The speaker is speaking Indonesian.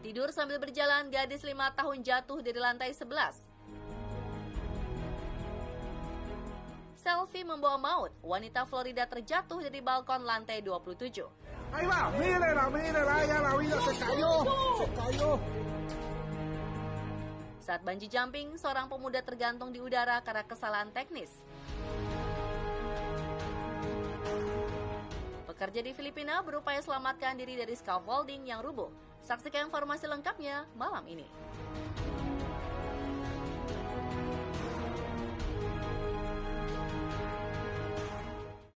Tidur sambil berjalan, gadis 5 tahun jatuh dari lantai 11. Selfie membawa maut, wanita Florida terjatuh dari balkon lantai 27. Ahí va, mírela, ya la vida se cayó. Saat bungee jumping, seorang pemuda tergantung di udara karena kesalahan teknis. Pekerja di Filipina berupaya selamatkan diri dari scaffolding yang rubuh. Saksikan informasi lengkapnya malam ini.